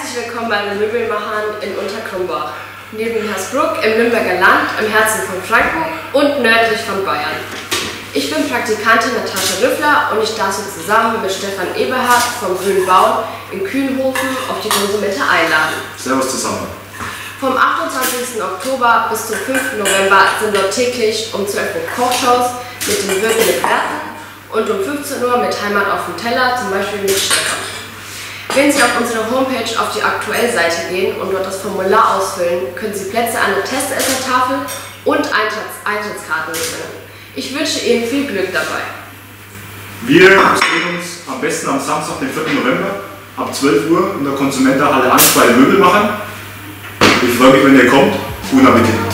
Herzlich willkommen bei den Möbelmachern in Unterkrumbach, neben Hersbruck im Nürnberger Land, im Herzen von Franken und nördlich von Bayern. Ich bin Praktikantin Natascha Rüffler und ich darf Sie zusammen mit Stefan Eberhardt vom Grünen Bau in Kühnhofen auf die Konsumette einladen. Servus zusammen. Vom 28. Oktober bis zum 5. November sind dort täglich um 12 Uhr Kochshows mit den wirkenden Werten und um 15 Uhr mit Heimat auf dem Teller, zum Beispiel mit Stefan. Wenn Sie auf unsere Homepage auf die Aktuell-Seite gehen und dort das Formular ausfüllen, können Sie Plätze an der Testessertafel und Eintrittskarten gewinnen. Ich wünsche Ihnen viel Glück dabei. Wir sehen uns am besten am Samstag, den 4. November ab 12 Uhr in der Konsumentenhalle 1 bei den Möbelmachern. Ich freue mich, wenn ihr kommt. Guten Appetit!